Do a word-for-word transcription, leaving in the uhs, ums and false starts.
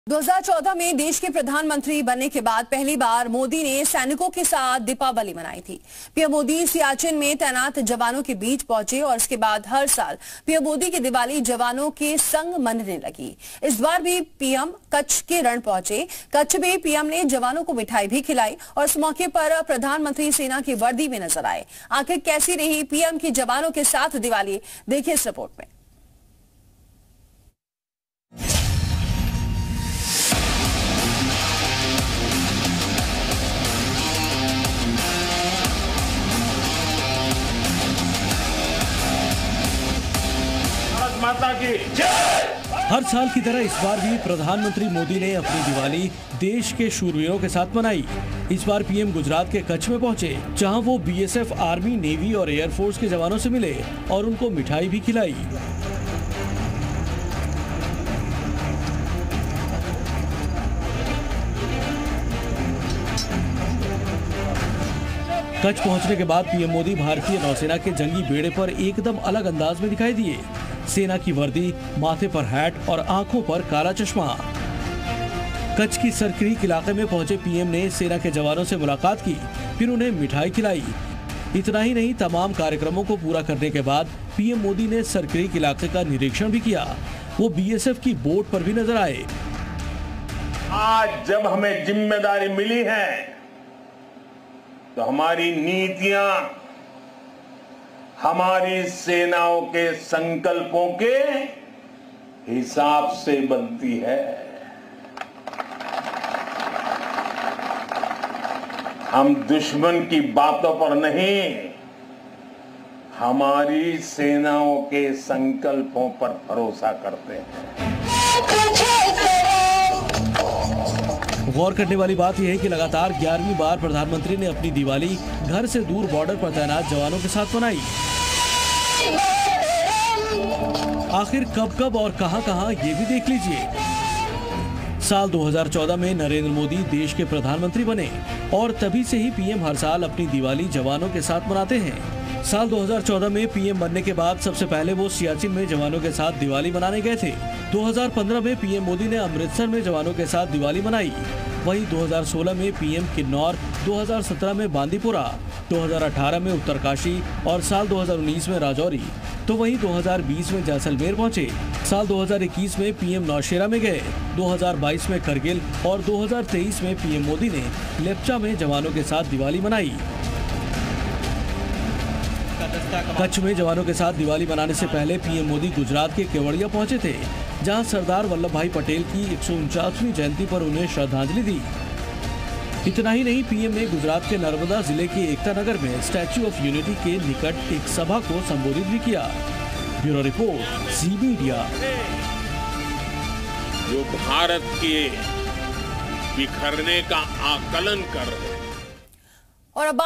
दो हज़ार चौदह में देश के प्रधानमंत्री बनने के बाद पहली बार मोदी ने सैनिकों के साथ दीपावली मनाई थी। पीएम मोदी सियाचिन में तैनात जवानों के बीच पहुंचे और इसके बाद हर साल पीएम मोदी की दिवाली जवानों के संग मनने लगी। इस बार भी पीएम कच्छ के रण पहुंचे। कच्छ में पीएम ने जवानों को मिठाई भी खिलाई और इस मौके पर प्रधानमंत्री सेना की वर्दी में नजर आए। आखिर कैसी रही पीएम की जवानों के साथ दिवाली, देखिए इस रिपोर्ट में। माता की जय। हर साल की तरह इस बार भी प्रधानमंत्री मोदी ने अपनी दिवाली देश के शूरवीरों के साथ मनाई। इस बार पीएम गुजरात के कच्छ में पहुंचे, जहां वो बीएसएफ, आर्मी, नेवी और एयरफोर्स के जवानों से मिले और उनको मिठाई भी खिलाई। कच्छ पहुंचने के बाद पीएम मोदी भारतीय नौसेना के जंगी बेड़े पर एकदम अलग अंदाज में दिखाई दिए। सेना की वर्दी, माथे पर हैट और आंखों पर काला चश्मा। कच्छ की सरक्रीक इलाके में पहुंचे पीएम ने सेना के जवानों से मुलाकात की, फिर उन्हें मिठाई खिलाई। इतना ही नहीं, तमाम कार्यक्रमों को पूरा करने के बाद पीएम मोदी ने सरक्रीक इलाके का निरीक्षण भी किया। वो बीएसएफ की बोट पर भी नजर आए। आज जब हमें जिम्मेदारी मिली है तो हमारी नीतियां हमारी सेनाओं के संकल्पों के हिसाब से बनती है। हम दुश्मन की बातों पर नहीं, हमारी सेनाओं के संकल्पों पर भरोसा करते हैं। गौर करने वाली बात यह है कि लगातार ग्यारहवीं बार प्रधानमंत्री ने अपनी दिवाली घर से दूर बॉर्डर पर तैनात जवानों के साथ मनाई। आखिर कब कब और कहां कहां ये भी देख लीजिए। साल दो हज़ार चौदह में नरेंद्र मोदी देश के प्रधानमंत्री बने और तभी से ही पीएम हर साल अपनी दिवाली जवानों के साथ मनाते हैं। साल दो हज़ार चौदह में पीएम बनने के बाद सबसे पहले वो सियाचिन में जवानों के साथ दिवाली मनाने गए थे। दो हज़ार पंद्रह में पीएम मोदी ने अमृतसर में जवानों के साथ दिवाली मनाई। वहीं दो हज़ार सोलह में पीएम किन्नौर, दो हज़ार सत्रह में बांदीपुरा, दो हज़ार अठारह में उत्तरकाशी और साल दो हज़ार उन्नीस में राजौरी। तो वहीं दो हज़ार बीस में जैसलमेर पहुंचे। साल दो हज़ार इक्कीस में पीएम नौशेरा में गए। दो हज़ार बाईस में करगिल और दो हज़ार तेईस में पीएम मोदी ने लेप्चा में जवानों के साथ दिवाली मनाई। कच्छ में जवानों के साथ दिवाली मनाने से पहले पीएम मोदी गुजरात के केवड़िया पहुंचे थे, जहां सरदार वल्लभ भाई पटेल की एक सौ उनचासवीं जयंती पर उन्हें श्रद्धांजलि दी। इतना ही नहीं, पीएम ने गुजरात के नर्मदा जिले के एकता नगर में स्टैच्यू ऑफ यूनिटी के निकट एक सभा को संबोधित भी किया। Bureau report, Zee media. जो भारत के बिखरने का आकलन कर रहे हैं और अब